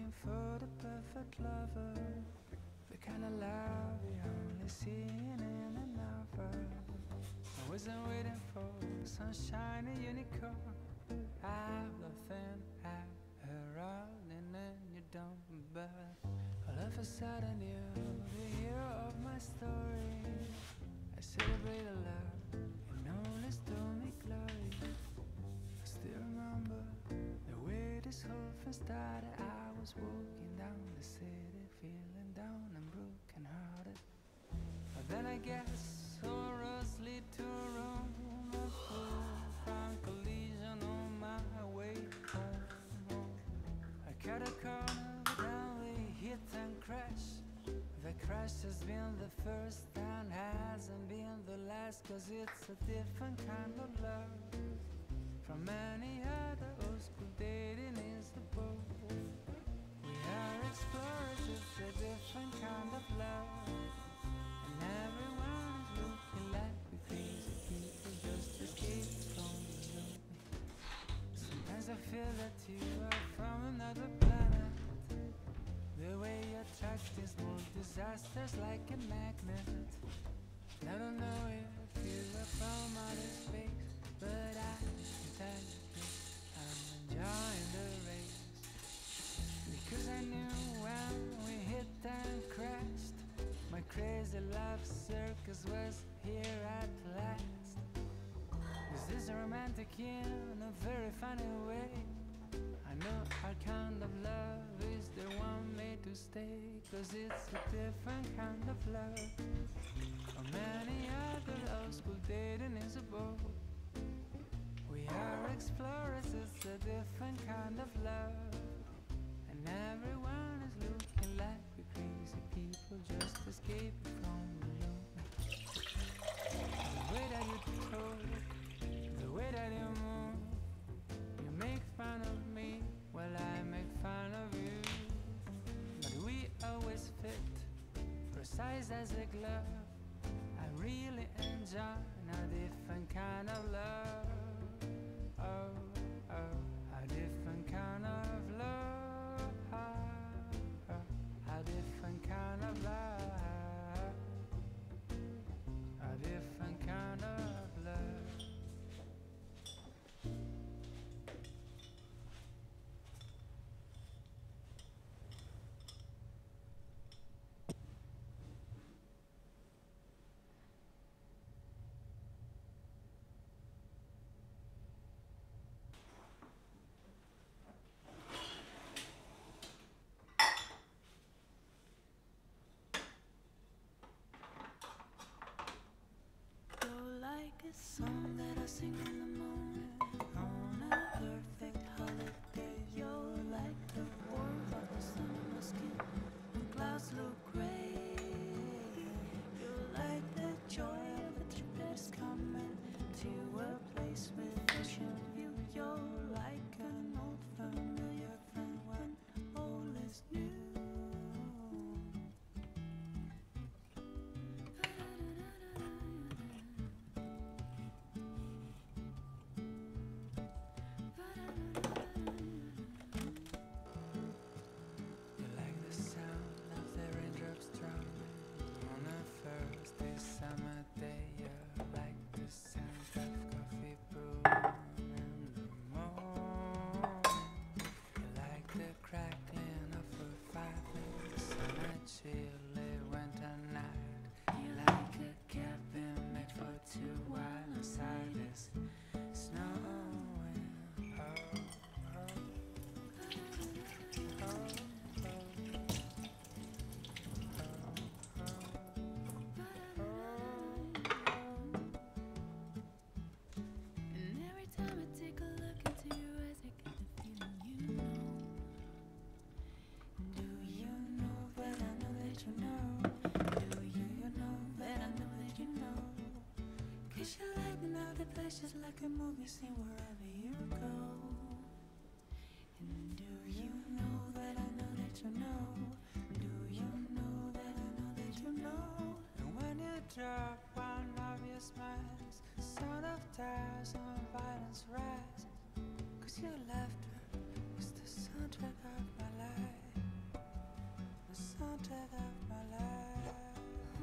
looking for the perfect lover, the kind of love you only see in a novel. I wasn't waiting for some shiny unicorn. I've loved and I've heard all and then you don't, but all of a sudden you're the hero of my story. I celebrate a love you know let's do me glory. I still remember the way this whole thing started. I was walking down the city feeling down and broken hearted, but then I guess all roads lead to Rome. A full-front collision on my way home. I cut a corner, but then we hit and crash. The crash has been the first and hasn't been the last, 'cause it's a different kind of love from any other old school dating is the boat. We are explorers, it's a different kind of love, and everyone is looking like we crazy people just escape from the loop. Sometimes I feel that you are from another planet, the way you attract these small disasters like a magnet. I don't know if you are from outer space, but I can tell you I'm enjoying the race, because I knew when we hit and crashed, my crazy love circus was here at last. Is this romantic in a very funny way? I know our kind of love is the one made to stay, 'cause it's a different kind of love from any other old school dating is a boat. We are explorers, it's a different kind of love, and everyone is looking like we crazy people just escaping from the loop. The way that you talk, the way that you move, you make fun of me while I make fun of you, but we always fit, precise as a glove. I really enjoy a different kind of love. Oh, oh, a different kind of love. A different kind of love. A different kind of love. A song that I sing in the morning on a perfect holiday. You're like the warmth of the sun in my skin when clouds look gray. You're like the joy of a trip that's coming to a place with ocean view. You're like an old familiar friend when all is new. Just like a movie scene wherever you go. And do you know that I know that you know? Do you know that I know that you know? And when you drop one of your smiles, the sound of tears and violence rise, 'cause your laughter is the soundtrack of my life. soundtrack of my life.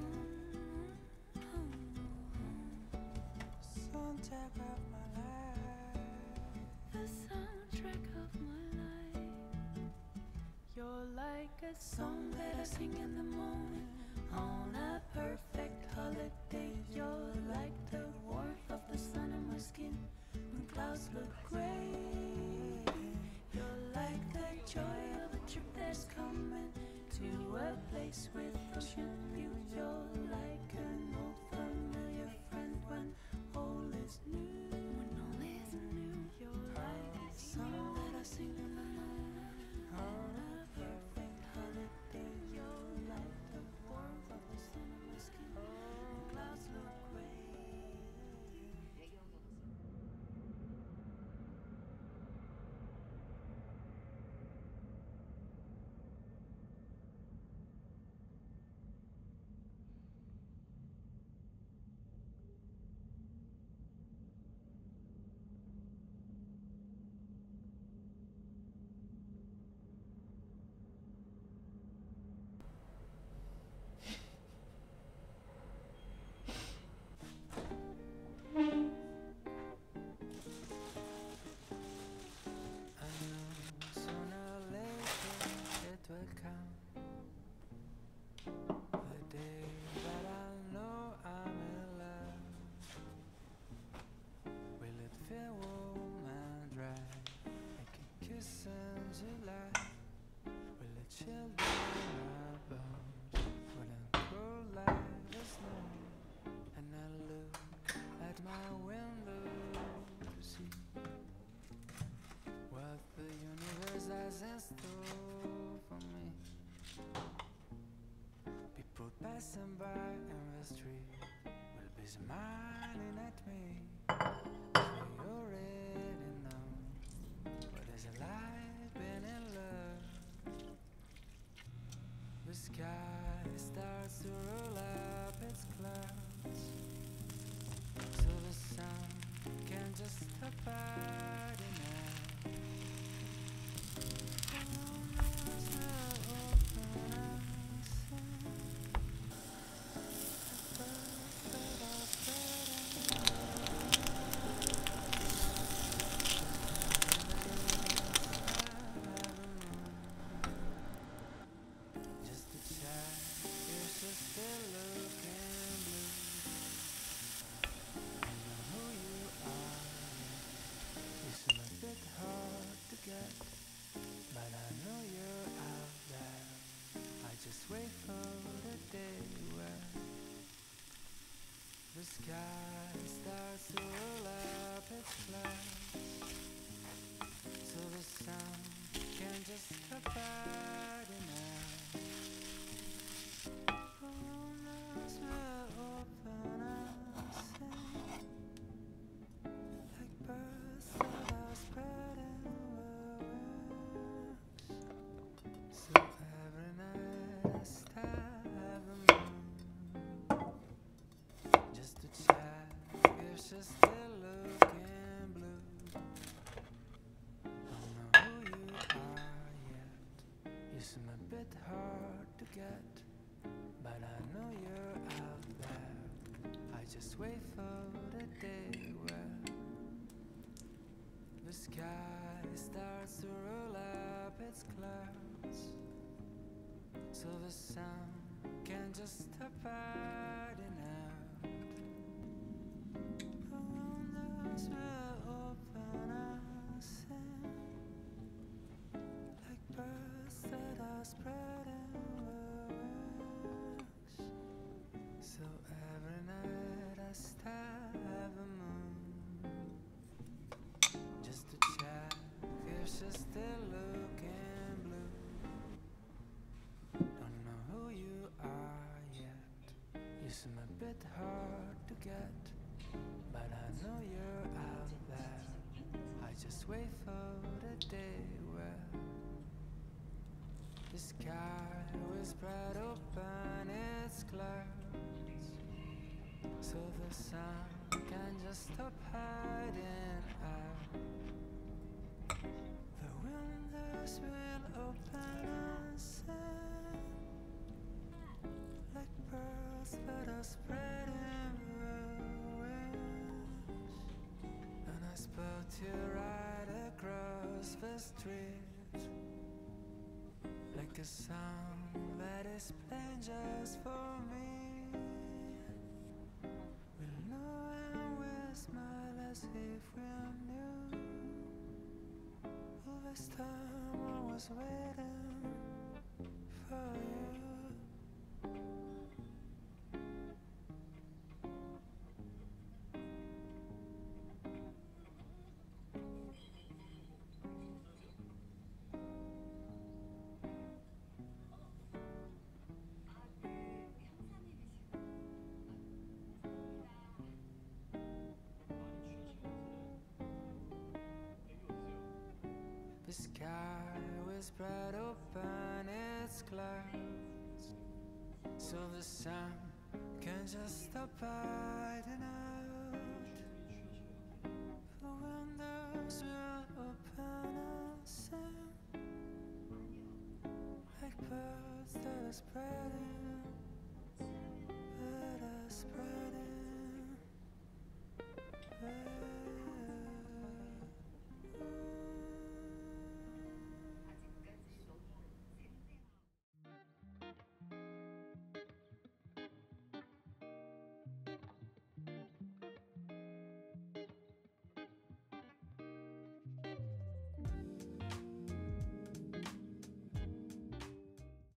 Soundtrack of my life. The soundtrack of my life. You're like a song that I sing in the morning on a perfect holiday. You're like the warmth of the sun on my skin when clouds look gray. You're like the joy of a trip that's coming to a place with ocean view. You're like an old familiar friend when all is new. When all is new. You're like a song that I sing in the morning on a perfect holiday. You're like the warmth of the sun on my skin when clouds look gray. I know sooner or later it will come, the day that I know I'm in love. Will it feel warm and dry, like a kiss in July? Will it chill down my bones, will it cool like the snow? And I look at my window to see what the universe has in store for me. People passing by in the street will be smiling at me. They already know what is it like being in love. The sky starts to roll up its clouds, so the sun can just stop hiding out. Just a child, you're just still looking blue. I know who you are. You seem a bit hard to get, but I know you're out there. I just wait for the day where the sky starts to roll up its clouds, so the sun can just stop hiding out. Windows will open and sing like birds that are spreading wings. So every night I stare at the moon, just to check if she's still looking blue. Don't know who you are yet. You seem a bit hard to get, but I know you're out there. I just wait for the day where the sky starts to roll up its clouds, so the sun can just stop hiding out. The windows will open and sing like birds that are spreading wings. So every night I stare at the moon, just to check if she's still looking blue. Don't know who you are yet. You seem a bit hard to get, but I know you're out there. I just wait for the day where the sky will spread open its clouds, so the sun can just stop hiding out. The windows will open and sing still spreading ruins, and I spelled you right across the street, like a song that is playing just for me. We know and we smile as if we knew. All this time I was waiting for you. The sky was spread open its clouds, so the sun can just stop hiding out. The windows will open and sing, like birds that are spreading